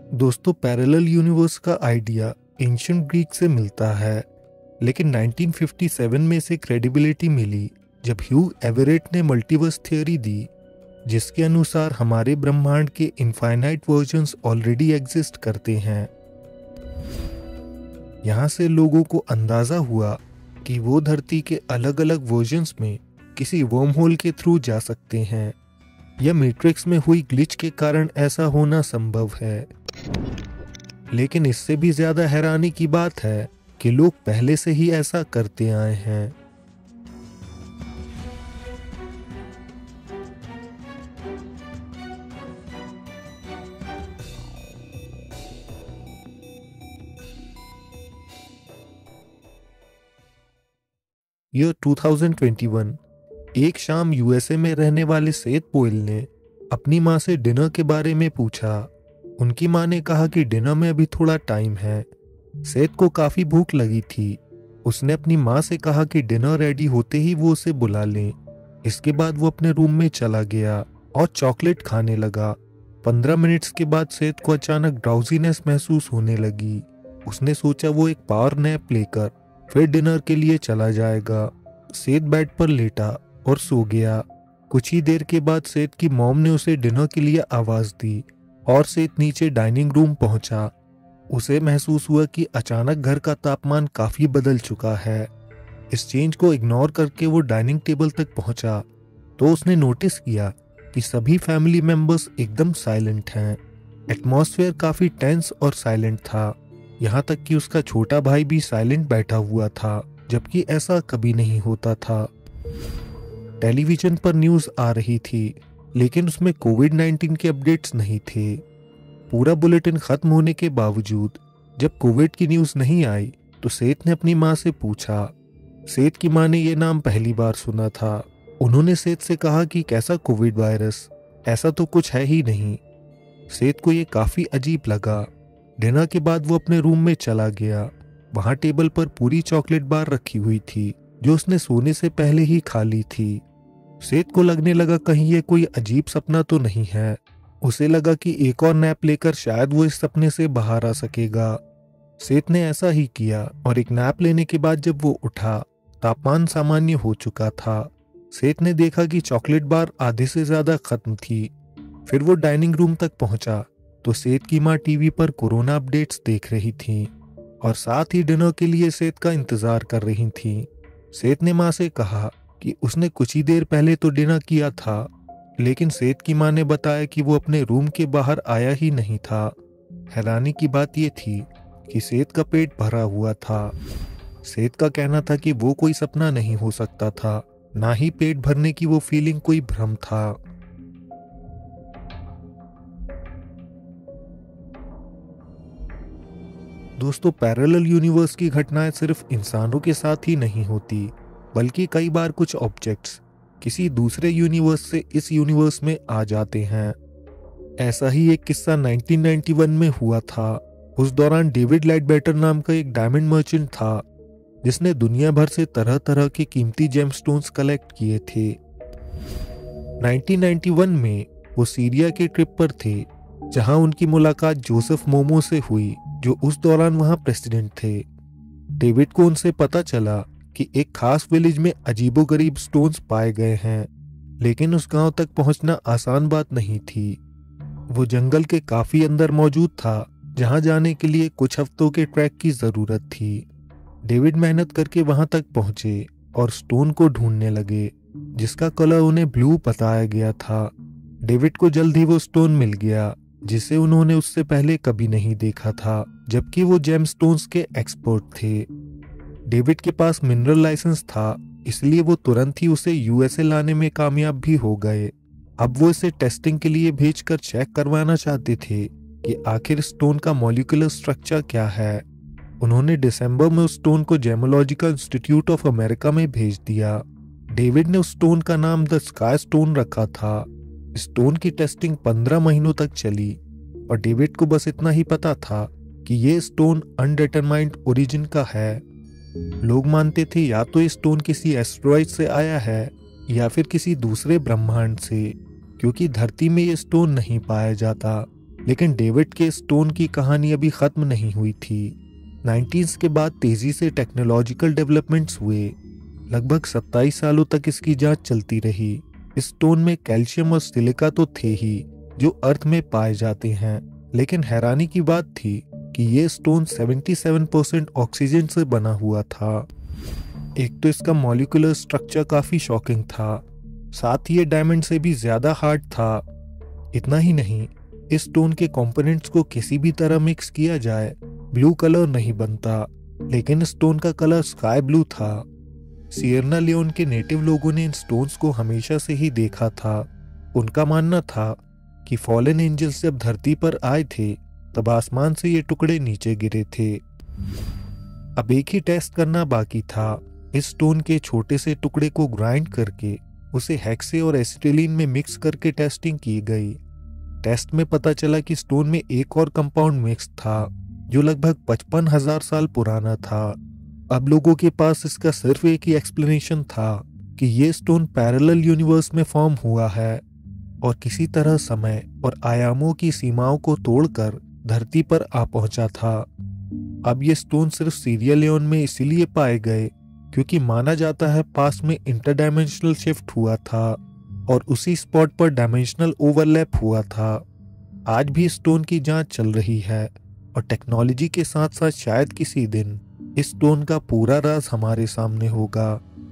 दोस्तों, parallel universe का idea ancient Greek से मिलता है, लेकिन 1957 में इसे क्रेडिबिलिटी मिली जब ह्यू एवरेट ने मल्टीवर्स थ्योरी दी, जिसके अनुसार हमारे ब्रह्मांड के इनफाइनाइट वर्जन्स ऑलरेडी एग्जिस्ट करते हैं। यहाँ से लोगों को अंदाजा हुआ कि वो धरती के अलग अलग वर्जन्स में किसी वर्म होल के थ्रू जा सकते हैं, या मैट्रिक्स में हुई ग्लिच के कारण ऐसा होना संभव है। लेकिन इससे भी ज्यादा हैरानी की बात है कि लोग पहले से ही ऐसा करते आए हैं। ईयर 2021, एक शाम यूएसए में रहने वाले सेथ पोइल ने अपनी माँ से डिनर के बारे में पूछा। उनकी माँ ने कहा कि डिनर में अभी थोड़ा टाइम है। सेथ को काफी भूख लगी थी। उसने अपनी माँ से कहा कि डिनर रेडी होते ही वो उसे बुला लें। इसके बाद वो अपने रूम में चला गया और चॉकलेट खाने लगा। 15 मिनट्स के बाद सेथ को अचानक ड्राउजीनेस महसूस होने लगी। उसने सोचा वो एक पावर नैप लेकर फिर डिनर के लिए चला जाएगा। सेथ बेड पर लेटा और सो गया। कुछ ही देर के बाद सेथ की मॉम ने उसे डिनर के लिए आवाज दी और सेथ नीचे डाइनिंग रूम पहुंचा। उसे महसूस हुआ कि अचानक घर का तापमान काफी बदल चुका है। इस चेंज को इग्नोर करके वो डाइनिंग टेबल तक पहुंचा तो उसने नोटिस किया कि सभी फैमिली मेंबर्स एकदम साइलेंट हैं। एटमॉस्फेयर काफी टेंस और साइलेंट था। यहाँ तक कि उसका छोटा भाई भी साइलेंट बैठा हुआ था, जबकि ऐसा कभी नहीं होता था। टेलीविजन पर न्यूज़ आ रही थी, लेकिन उसमें कोविड-19 के अपडेट्स नहीं थे। पूरा बुलेटिन खत्म होने के बावजूद जब कोविड की न्यूज़ नहीं आई तो सेथ ने अपनी माँ से पूछा। सेथ की माँ ने यह नाम पहली बार सुना था। उन्होंने सेथ से कहा कि कैसा कोविड वायरस, ऐसा तो कुछ है ही नहीं। सेथ को यह काफी अजीब लगा। डिनर के बाद वो अपने रूम में चला गया। वहां टेबल पर पूरी चॉकलेट बार रखी हुई थी जो उसने सोने से पहले ही खा ली थी। सेथ को लगने लगा कहीं ये कोई अजीब सपना तो नहीं है। उसे लगा कि एक और नैप लेकर शायद वो इस सपने से बाहर आ सकेगा। सेथ ने ऐसा ही किया और एक नैप लेने के बाद जब वो उठा, तापमान सामान्य हो चुका था। सेथ ने देखा कि चॉकलेट बार आधे से ज्यादा खत्म थी। फिर वो डाइनिंग रूम तक पहुंचा तो सेथ की माँ टीवी पर कोरोना अपडेट्स देख रही थीं और साथ ही डिनर के लिए सेथ का इंतजार कर रही थीं। सेथ ने माँ से कहा कि उसने कुछ ही देर पहले तो डिनर किया था, लेकिन सेथ की माँ ने बताया कि वो अपने रूम के बाहर आया ही नहीं था। हैरानी की बात यह थी कि सेथ का पेट भरा हुआ था। सेथ का कहना था कि वो कोई सपना नहीं हो सकता था, ना ही पेट भरने की वो फीलिंग कोई भ्रम था। दोस्तों, पैरेलल यूनिवर्स की घटनाएं सिर्फ इंसानों के साथ ही नहीं होती, बल्कि कई बार कुछ ऑब्जेक्ट्स किसी दूसरे यूनिवर्स से इस यूनिवर्स में आ जाते हैं। ऐसा ही एक किस्सा 1991 में हुआ था। उस दौरान डेविड लाइटबैटर नाम का एक डायमंड मर्चेंट था जिसने दुनिया भर से तरह तरह के कीमती जेमस्टोन्स कलेक्ट किए थे। 1991 में वो सीरिया के ट्रिप पर थे, जहां उनकी मुलाकात जोसेफ मोमो से हुई, जो उस दौरान वहां प्रेसिडेंट थे। डेविड को उनसे पता चला कि एक खास विलेज में अजीबोगरीब स्टोन्स पाए गए हैं, लेकिन उस गांव तक पहुंचना आसान बात नहीं थी। वो जंगल के काफी अंदर मौजूद था, जहां जाने के लिए कुछ हफ्तों के ट्रैक की जरूरत थी। डेविड मेहनत करके वहां तक पहुंचे और स्टोन को ढूंढने लगे, जिसका कलर उन्हें ब्लू बताया गया था। डेविड को जल्द ही वो स्टोन मिल गया, जिसे उन्होंने उससे पहले कभी नहीं देखा था, जबकि वो जेमस्टोन्स के एक्सपर्ट थे। डेविड के पास मिनरल लाइसेंस था, इसलिए वो तुरंत ही उसे यूएसए लाने में कामयाब भी हो गए। अब वो इसे टेस्टिंग के लिए भेजकर चेक करवाना चाहते थे कि आखिर स्टोन का मॉलिक्यूलर स्ट्रक्चर क्या है। उन्होंने दिसंबर में उस स्टोन को जेमोलॉजिकल इंस्टीट्यूट ऑफ अमेरिका में भेज दिया। डेविड ने उस स्टोन का नाम द स्काई स्टोन रखा था। स्टोन की टेस्टिंग 15 महीनों तक चली और डेविड को बस इतना ही पता था कि ये स्टोन अनडिटरमाइंड ओरिजिन का है। लोग मानते थे या तो ये स्टोन किसी एस्टेरॉइड से आया है या फिर किसी दूसरे ब्रह्मांड से, क्योंकि धरती में ये स्टोन नहीं पाया जाता। लेकिन डेविड के स्टोन की कहानी अभी ख़त्म नहीं हुई थी। 90s के बाद तेज़ी से टेक्नोलॉजिकल डेवलपमेंट्स हुए। लगभग 27 सालों तक इसकी जांच चलती रही। इस स्टोन में कैल्शियम और सिलिका तो थे ही जो अर्थ में पाए जाते हैं, लेकिन हैरानी की बात थी कि ये स्टोन 77% ऑक्सीजन से बना हुआ था। एक तो इसका मॉलिक्यूलर स्ट्रक्चर काफ़ी शॉकिंग था, साथ ही ये डायमंड से भी ज़्यादा हार्ड था। इतना ही नहीं, इस स्टोन के कंपोनेंट्स को किसी भी तरह मिक्स किया जाए ब्लू कलर नहीं बनता, लेकिन स्टोन का कलर स्काई ब्लू था। सियरना लियोन के नेटिव लोगों ने इन स्टोन्स को हमेशा से ही देखा था। उनका मानना था कि फॉलन एंजल्स जब धरती पर आए थे तब आसमान से ये टुकड़े नीचे गिरे थे। अब एक ही टेस्ट करना बाकी था। इस स्टोन के छोटे से टुकड़े को ग्राइंड करके उसे हेक्से और एसिटिलीन में मिक्स करके टेस्टिंग की गई। टेस्ट में पता चला कि स्टोन में एक और कंपाउंड मिक्स था जो लगभग 55,000 साल पुराना था। अब लोगों के पास इसका सिर्फ एक ही एक्सप्लेनेशन था कि ये स्टोन पैरेलल यूनिवर्स में फॉर्म हुआ है और किसी तरह समय और आयामों की सीमाओं को तोड़कर धरती पर आ पहुंचा था। अब ये स्टोन सिर्फ सीरिया लियोन में इसीलिए पाए गए क्योंकि माना जाता है पास में इंटरडायमेंशनल शिफ्ट हुआ था और उसी स्पॉट पर डायमेंशनल ओवरलैप हुआ था। आज भी स्टोन की जांच चल रही है और टेक्नोलॉजी के साथ साथ शायद किसी दिन इस स्टोन का पूरा राज हमारे सामने होगा।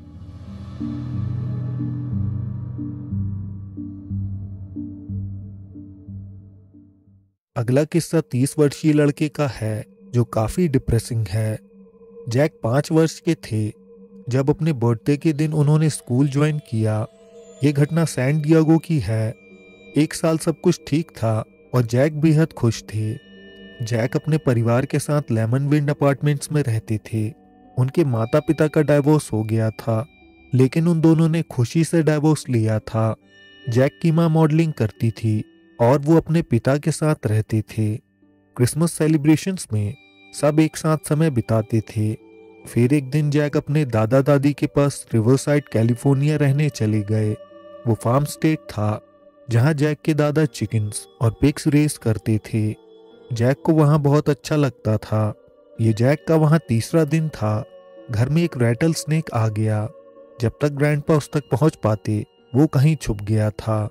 अगला किस्सा 30 वर्षीय लड़के का है जो काफी डिप्रेसिंग है। जैक 5 वर्ष के थे जब अपने बर्थडे के दिन उन्होंने स्कूल ज्वाइन किया। ये घटना सैन डिएगो की है। 1 साल सब कुछ ठीक था और जैक बेहद खुश थे। जैक अपने परिवार के साथ लेमन विंड अपार्टमेंट्स में रहते थे। उनके माता पिता का डाइवोर्स हो गया था, लेकिन उन दोनों ने खुशी से डाइवोर्स लिया था। जैक की माँ मॉडलिंग करती थी और वो अपने पिता के साथ रहते थे। क्रिसमस सेलिब्रेशंस में सब एक साथ समय बिताते थे। फिर एक दिन जैक अपने दादा दादी के पास रिवरसाइड कैलिफोर्निया रहने चले गए। वो फार्म स्टेट था जहाँ जैक के दादा चिकन्स और पिग्स रेस करते थे। जैक को वहाँ बहुत अच्छा लगता था। ये जैक का वहाँ तीसरा दिन था। घर में एक रैटल स्नेक आ गया। जब तक ग्रैंडपा उस तक पहुँच पाते वो कहीं छुप गया था।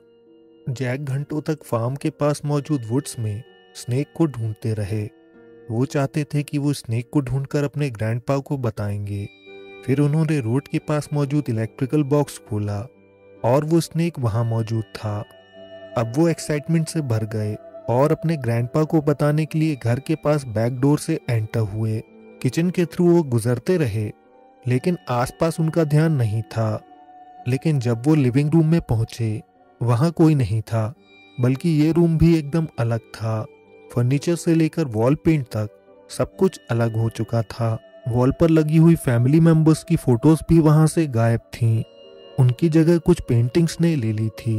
जैक घंटों तक फार्म के पास मौजूद वुड्स में स्नेक को ढूंढते रहे। वो चाहते थे कि वो स्नेक को ढूंढकर अपने ग्रैंडपा को बताएंगे। फिर उन्होंने रोड के पास मौजूद इलेक्ट्रिकल बॉक्स खोला और वो स्नेक वहाँ मौजूद था। अब वो एक्साइटमेंट से भर गए और अपने ग्रैंडपा को बताने के लिए घर के पास बैक डोर से एंटर हुए। किचन के थ्रू वो गुजरते रहे, लेकिन आसपास उनका ध्यान नहीं था। लेकिन जब वो लिविंग रूम में पहुंचे, वहाँ कोई नहीं था, बल्कि ये रूम भी एकदम अलग था। फर्नीचर से लेकर वॉल पेंट तक सब कुछ अलग हो चुका था। वॉल पर लगी हुई फैमिली मेंबर्स की फोटोज भी वहां से गायब थीं। उनकी जगह कुछ पेंटिंग्स ने ले ली थी।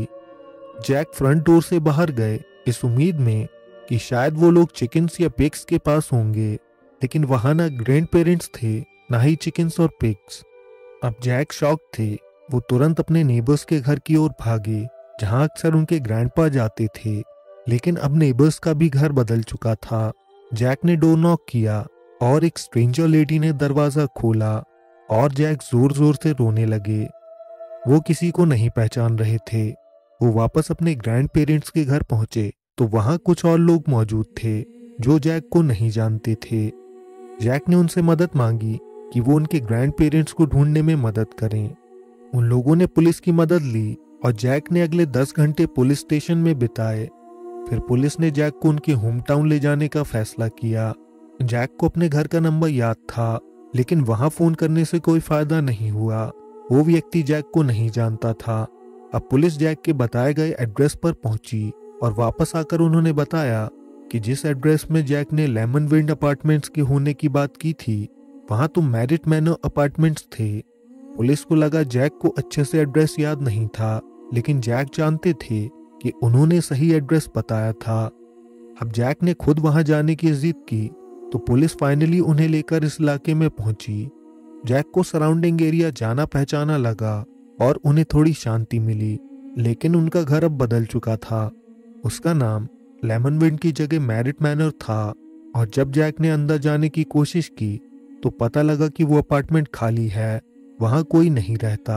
जैक फ्रंट डोर से बाहर गए इस उम्मीद में कि शायद वो लोग चिकन्स या पिग्स के पास होंगे, लेकिन वहां ना ग्रैंड पेरेंट्स थे ना ही चिकन्स और पिग्स। अब जैक शॉक थे। वो तुरंत अपने नेबर्स के घर की ओर भागे जहां अक्सर उनके ग्रैंडपा जाते थे, लेकिन अब नेबर्स का भी घर बदल चुका था। जैक ने डोर नॉक किया और एक स्ट्रेंजर लेडी ने दरवाजा खोला और जैक जोर जोर से रोने लगे। वो किसी को नहीं पहचान रहे थे। वो वापस अपने ग्रैंड पेरेंट्स के घर पहुंचे तो वहां कुछ और लोग मौजूद थे जो जैक को नहीं जानते थे। जैक ने उनसे मदद मांगी कि वो उनके ग्रैंड पेरेंट्स को ढूंढने में मदद करें। उन लोगों ने पुलिस की मदद ली और जैक ने अगले 10 घंटे पुलिस स्टेशन में बिताए। फिर पुलिस ने जैक को उनके होम टाउन ले जाने का फैसला किया। जैक को अपने घर का नंबर याद था, लेकिन वहां फोन करने से कोई फायदा नहीं हुआ। वो व्यक्ति जैक को नहीं जानता था। अब पुलिस जैक के बताए गए एड्रेस पर पहुंची और वापस आकर उन्होंने बताया कि जिस एड्रेस में जैक ने लेमन विंड अपार्टमेंट्स के होने की बात की थी, वहां तो मैरिट मैनर अपार्टमेंट्स थे। पुलिस को लगा जैक को अच्छे से एड्रेस याद नहीं था, लेकिन जैक जानते थे कि उन्होंने सही एड्रेस बताया था। अब जैक ने खुद वहां जाने की जिद की तो पुलिस फाइनली उन्हें लेकर इस इलाके में पहुंची। जैक को सराउंडिंग एरिया जाना पहचाना लगा और उन्हें थोड़ी शांति मिली, लेकिन उनका घर अब बदल चुका था। उसका नाम लेमनविंड की जगह मैरिट मैनर था और जब जैक ने अंदर जाने की कोशिश की तो पता लगा कि वो अपार्टमेंट खाली है, वहां कोई नहीं रहता।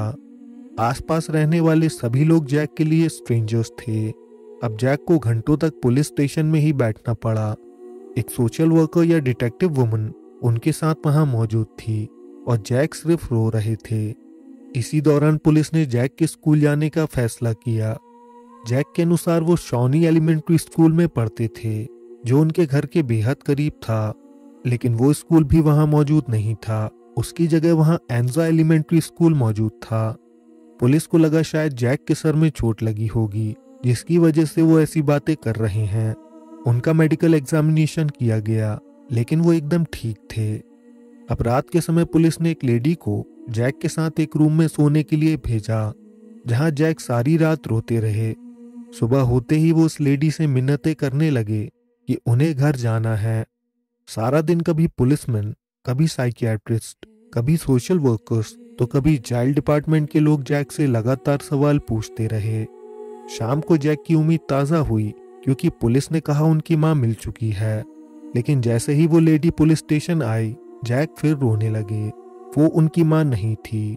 आसपास रहने वाले सभी लोग जैक के लिए स्ट्रेंजर्स थे। अब जैक को घंटों तक पुलिस स्टेशन में ही बैठना पड़ा। एक सोशल वर्कर या डिटेक्टिव वुमन उनके साथ वहां मौजूद थी और जैक सिर्फ रो रहे थे। इसी दौरान पुलिस ने जैक के स्कूल जाने का फैसला किया। जैक के अनुसार वो शॉनी एलिमेंट्री स्कूल में पढ़ते थे जो उनके घर के बेहद करीब था, लेकिन वो स्कूल भी वहां मौजूद नहीं था। उसकी जगह वहां एंजा एलिमेंट्री स्कूल मौजूद था। पुलिस को लगा शायद जैक के सर में चोट लगी होगी जिसकी वजह से वो ऐसी बातें कर रहे हैं। उनका मेडिकल एग्जामिनेशन किया गया लेकिन वो एकदम ठीक थे। अब रात के समय पुलिस ने एक लेडी को जैक के साथ एक रूम में सोने के लिए भेजा जहां जैक सारी रात रोते रहे। सुबह होते ही वो उस लेडी से मिन्नतें करने लगे कि उन्हें घर जाना है। सारा दिन कभी पुलिसमैन, कभी साइकियाट्रिस्ट, कभी सोशल वर्कर्स तो कभी चाइल्ड डिपार्टमेंट के लोग जैक से लगातार सवाल पूछते रहे। शाम को जैक की उम्मीद ताज़ा हुई क्योंकि पुलिस ने कहा उनकी मां मिल चुकी है, लेकिन जैसे ही वो लेडी पुलिस स्टेशन आई जैक फिर रोने लगे। वो उनकी मां नहीं थी।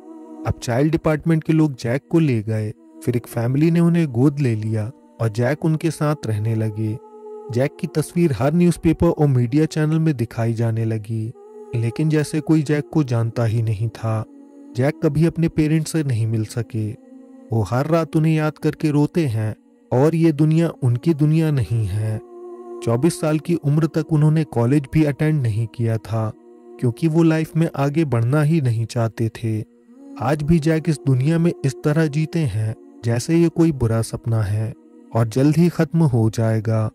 अब चाइल्ड डिपार्टमेंट के लोग जैक को ले गए। फिर एक फैमिली ने उन्हें गोद ले लिया और जैक उनके साथ रहने लगे। जैक की तस्वीर हर न्यूज़पेपर और मीडिया चैनल में दिखाई जाने लगी, लेकिन जैसे कोई जैक को जानता ही नहीं था। जैक कभी अपने पेरेंट्स से नहीं मिल सके। वो हर रात उन्हें याद करके रोते हैं और ये दुनिया उनकी दुनिया नहीं है। 24 साल की उम्र तक उन्होंने कॉलेज भी अटेंड नहीं किया था क्योंकि वो लाइफ में आगे बढ़ना ही नहीं चाहते थे। आज भी जैक इस दुनिया में इस तरह जीते हैं जैसे ये कोई बुरा सपना है और जल्द ही खत्म हो जाएगा।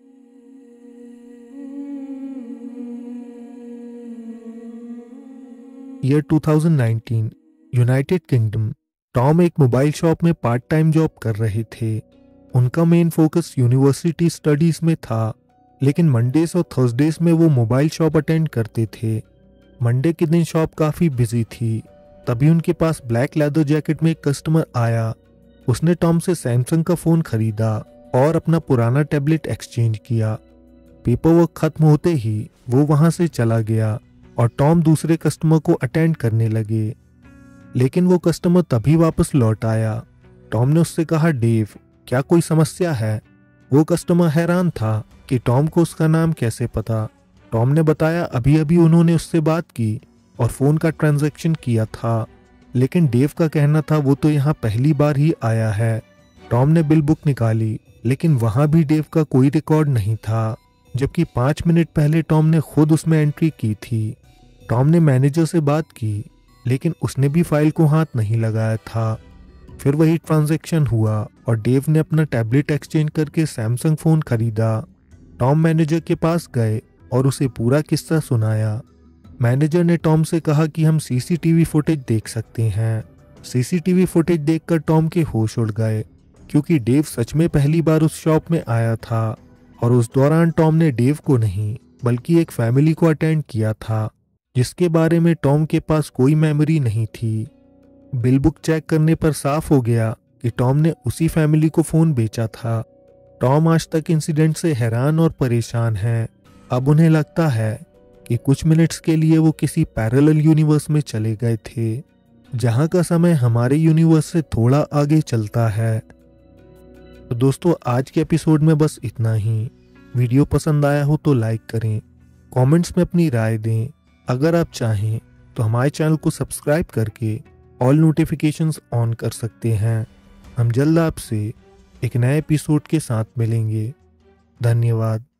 Year 2019, United Kingdom. टॉम एक मोबाइल शॉप में पार्ट टाइम जॉब कर रहे थे। उनका मेन फोकस यूनिवर्सिटी स्टडीज में था, लेकिन मंडेज और थर्सडेज में वो मोबाइल शॉप अटेंड करते थे। मंडे के दिन शॉप काफ़ी बिजी थी। तभी उनके पास ब्लैक लेदर जैकेट में एक कस्टमर आया। उसने टॉम से सैमसंग का फ़ोन खरीदा और अपना पुराना टैबलेट एक्सचेंज किया। पेपर वर्क खत्म होते ही वो वहाँ से चला गया और टॉम दूसरे कस्टमर को अटेंड करने लगे, लेकिन वो कस्टमर तभी वापस लौट आया। टॉम ने उससे कहा, डेव, क्या कोई समस्या है? वो कस्टमर हैरान था कि टॉम को उसका नाम कैसे पता। टॉम ने बताया अभी अभी उन्होंने उससे बात की और फ़ोन का ट्रांजैक्शन किया था, लेकिन डेव का कहना था वो तो यहाँ पहली बार ही आया है। टॉम ने बिल बुक निकाली, लेकिन वहाँ भी डेव का कोई रिकॉर्ड नहीं था, जबकि 5 मिनट पहले टॉम ने खुद उसमें एंट्री की थी। टॉम ने मैनेजर से बात की, लेकिन उसने भी फाइल को हाथ नहीं लगाया था। फिर वही ट्रांजैक्शन हुआ और डेव ने अपना टैबलेट एक्सचेंज करके सैमसंग फ़ोन खरीदा। टॉम मैनेजर के पास गए और उसे पूरा किस्सा सुनाया। मैनेजर ने टॉम से कहा कि हम सीसीटीवी फुटेज देख सकते हैं। सीसीटीवी फुटेज देखकर टॉम के होश उड़ गए क्योंकि डेव सच में पहली बार उस शॉप में आया था और उस दौरान टॉम ने डेव को नहीं बल्कि एक फैमिली को अटेंड किया था जिसके बारे में टॉम के पास कोई मेमोरी नहीं थी। बिल बुक चेक करने पर साफ हो गया कि टॉम ने उसी फैमिली को फ़ोन बेचा था। टॉम आज तक इंसिडेंट से हैरान और परेशान है। अब उन्हें लगता है कि कुछ मिनट्स के लिए वो किसी पैरेलल यूनिवर्स में चले गए थे जहां का समय हमारे यूनिवर्स से थोड़ा आगे चलता है। तो दोस्तों, आज के एपिसोड में बस इतना ही। वीडियो पसंद आया हो तो लाइक करें, कमेंट्स में अपनी राय दें। अगर आप चाहें तो हमारे चैनल को सब्सक्राइब करके ऑल नोटिफिकेशंस ऑन कर सकते हैं। हम जल्द आपसे एक नए एपिसोड के साथ मिलेंगे। धन्यवाद।